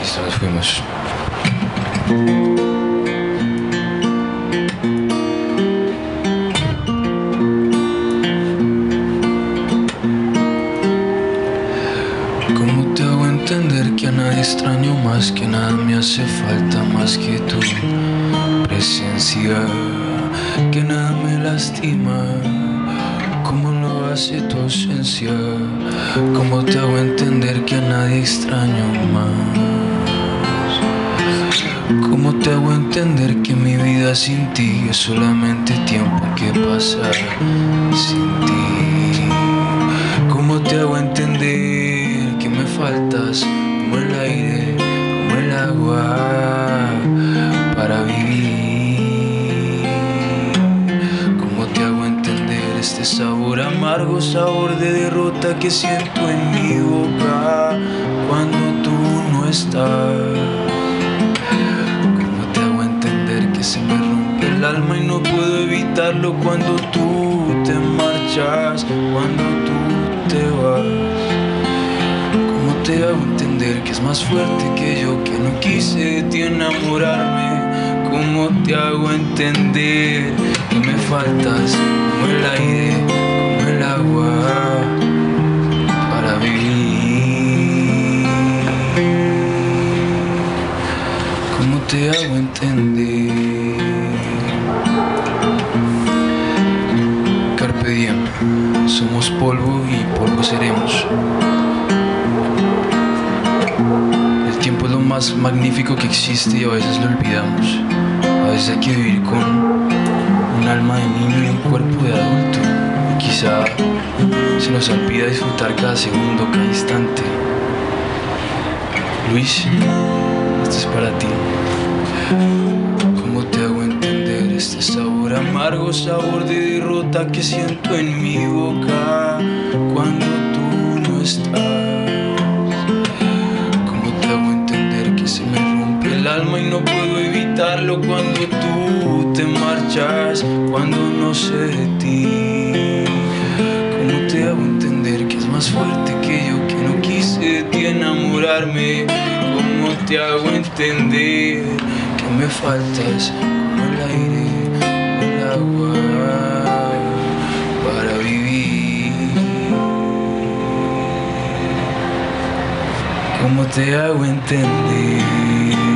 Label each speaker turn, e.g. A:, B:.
A: Listo, nos fuimos. ¿Cómo te hago entender que a nadie extraño más, que nada me hace falta más que tu presencia, que nada me lastima como lo hace tu ausencia? ¿Cómo te hago entender que a nadie extraño más? ¿Cómo te hago entender que mi vida sin ti es solamente tiempo que pasar sin ti? ¿Cómo te hago entender que me faltas como el aire, como el agua para vivir? ¿Cómo te hago entender este sabor amargo, sabor de derrota que siento en mi boca cuando tú no estás? Se me rompe el alma y no puedo evitarlo cuando tú te marchas, cuando tú te vas. ¿Cómo te hago entender que es más fuerte que yo, que no quise de ti enamorarme? ¿Cómo te hago entender que me faltas como el aire, como el agua para vivir? ¿Cómo te hago entender? Carpe diem, somos polvo y polvo seremos. El tiempo es lo más magnífico que existe y a veces lo olvidamos. A veces hay que vivir con un alma de niño y un cuerpo de adulto. Y quizá se nos olvida disfrutar cada segundo, cada instante. Luis, esto es para ti. ¿Cómo te hago entender este sabor amargo, sabor de derrota que siento en mi boca cuando tú no estás? ¿Cómo te hago entender que se me rompe el alma y no puedo evitarlo cuando tú te marchas, cuando no sé de ti? ¿Cómo te hago entender que es más fuerte que yo, que no quise de ti enamorarme? ¿Cómo te hago entender que me faltas como el aire, como el agua para vivir? ¿Cómo te hago entender?